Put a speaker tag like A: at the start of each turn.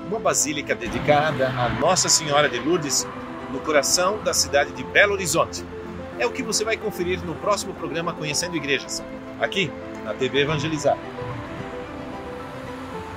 A: uma basílica dedicada a Nossa Senhora de Lourdes, no coração da cidade de Belo Horizonte. É o que você vai conferir no próximo programa Conhecendo Igrejas, aqui na TV Evangelizar.